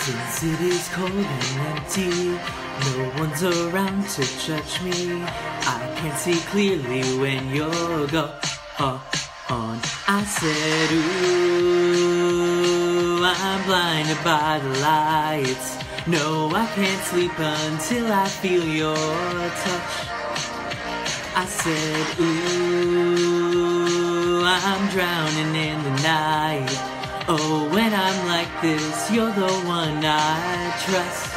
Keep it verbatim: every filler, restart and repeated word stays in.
Since it is cold and empty, no one's around to judge me. I can't see clearly when you're gone. I said, ooh, I'm blinded by the lights. No, I can't sleep until I feel your touch. I said, ooh, I'm drowning in the night. Oh, when I'm like this, you're the one I trust.